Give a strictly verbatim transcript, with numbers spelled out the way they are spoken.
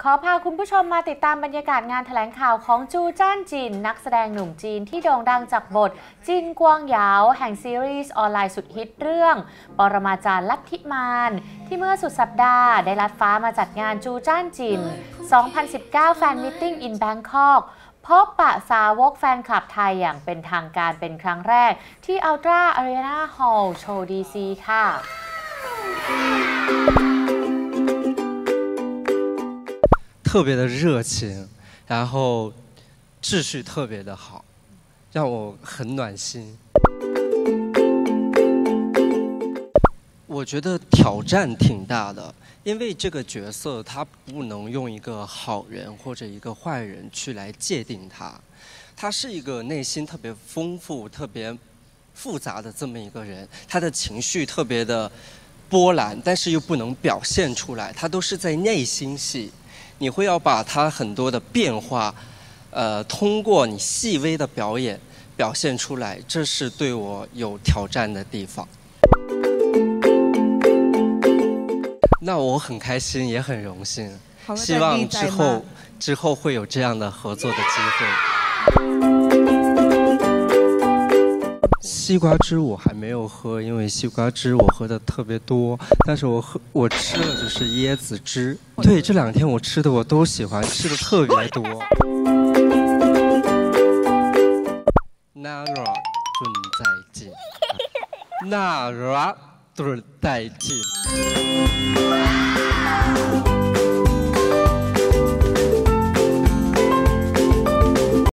ขอพาคุณผู้ชมมาติดตามบรรยากาศงานแถลงข่าวของจูจ้านจินนักแสดงหนุ่มจีนที่โด่งดังจากบทจินกวางหยาวแห่งซีรีส์ออนไลน์สุดฮิตเรื่องปรมาจารย์ลัทธิมารที่เมื่อสุดสัปดาห์ได้ลัดฟ้ามาจัดงานจูจ้านจิน สองพันสิบเก้า แฟนมิทติ้ง in Bangkok พบปะสาวกแฟนคลับไทยอย่างเป็นทางการเป็นครั้งแรกที่ Ultra Arena Hall โชว์ ดี ซี ค่ะ特别的热情，然后秩序特别的好，让我很暖心。我觉得挑战挺大的，因为这个角色他不能用一个好人或者一个坏人去来界定他，他是一个内心特别丰富、特别复杂的这么一个人，他的情绪特别的波澜，但是又不能表现出来，他都是在内心戏。你会要把他很多的变化，呃，通过你细微的表演表现出来，这是对我有挑战的地方。那我很开心，也很荣幸，希望之后之后会有这样的合作的机会。西瓜汁我还没有喝，因为西瓜汁我喝的特别多，但是我喝我吃的就是椰子汁。对，这两天我吃的我都喜欢，吃的特别多。Nara 准再见 ，Nara 准再见。